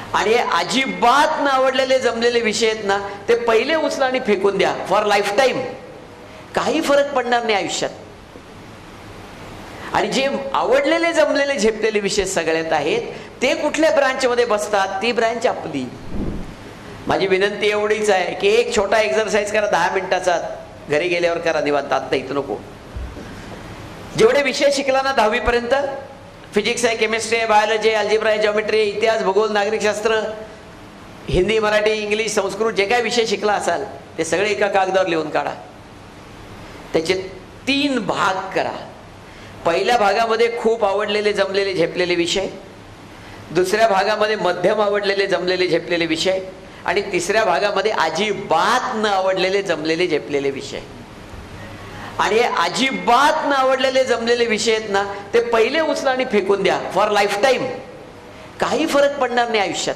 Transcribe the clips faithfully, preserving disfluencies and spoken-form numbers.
आणि हे अजिबात न आवडलेले जमलेले विषय आहेत ना, ते पहिले उचला आणि फेकून द्या फॉर लाईफ टाईम. काही फरक पडणार नाही आयुष्यात. आणि जे आवडलेले जमलेले झेपलेले विषय सगळ्यात आहेत, ते कुठल्या ब्रांचमध्ये बसतात, ती ब्रांच आपली. माझी विनंती एवढीच आहे की एक छोटा एक्सरसाइज करा, दहा मिनिटाचा, घरी गेल्यावर करा निवांत, आता इथं नको. जेवढे विषय शिकला ना दहावीपर्यंत, फिजिक्स आहे, केमिस्ट्री आहे, बायोलॉजी आहे, अल्जेब्रा आहे, जॉमेट्री आहे, इतिहास, भूगोल, नागरिकशास्त्र, हिंदी, मराठी, इंग्लिश, संस्कृत, जे काय विषय शिकला असाल ते सगळे एका कागदावर लिहून काढा. त्याचे तीन भाग करा. पहिल्या भागामध्ये खूप आवडलेले जमलेले झेपलेले विषय, दुसऱ्या भागामध्ये मध्यम आवडलेले जमलेले झेपलेले विषय, आणि तिसऱ्या भागामध्ये अजिबात न आवडलेले जमलेले झेपलेले विषय. आणि हे अजिबात न आवडलेले जमलेले विषय आहेत ना, ते पहिले उचला आणि फेकून द्या फॉर लाईफ टाईम. काही फरक पडणार नाही आयुष्यात.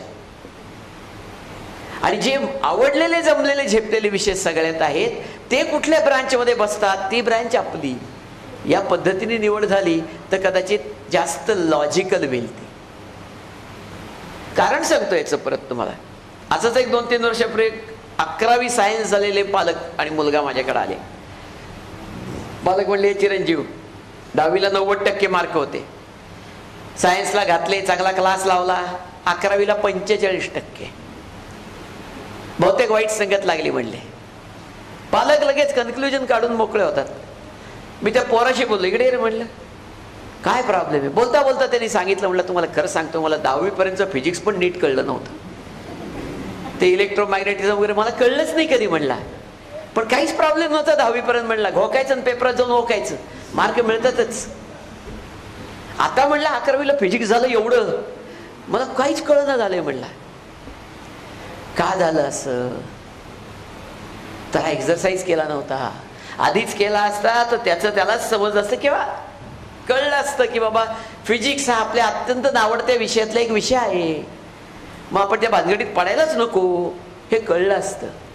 आणि जे आवडलेले जमलेले झेपलेले विषय सगळ्यात आहेत, ते कुठल्या ब्रांचमध्ये बसतात, ती ब्रांच आपली. या पद्धतीने निवड झाली तर कदाचित जास्त लॉजिकल होईल ती. कारण सांगतो याचं परत तुम्हाला. असंच एक दोन तीन वर्षापूर्वी अकरावी सायन्स झालेले पालक आणि मुलगा माझ्याकडे आले. पालक म्हणले, चिरंजीव, दहावीला नव्वद टक्के मार्क होते, सायन्सला घातले, चांगला क्लास लावला, अकरावीला पंचेचाळीस टक्के, बहुतेक वाईट संगत लागली म्हणले. पालक लगेच कन्क्लुजन काढून मोकळे होतात. मी त्या पोराशी बोललो, इकडे रे म्हणलं, काय प्रॉब्लेम आहे. बोलता बोलता त्यांनी सांगितलं, म्हणलं तुम्हाला खरं सांगतो, मला दहावीपर्यंत फिजिक्स पण नीट कळलं नव्हतं, ते इलेक्ट्रोमॅग्नेटिझम वगैरे मला कळलंच नाही कधी म्हणला. पण काहीच प्रॉब्लेम नव्हता दहावीपर्यंत म्हणला, घोकायचं आणि पेपरात जाऊन ओकायचं, मार्क मिळतातच. आता म्हणलं अकरावीला फिजिक्स झालं एवढं, मला काहीच कळना झालंय म्हणला. का झालं असं? तर हा एक्सरसाइज केला नव्हता. आधीच केला असता तर त्याचं त्यालाच समज असतं किंवा कळलं असतं की बाबा फिजिक्स हा आपल्या अत्यंत आवडत्या विषयातला एक विषय आहे, मग आपण त्या भानगडीत पडायलाच नको, हे कळलं असतं.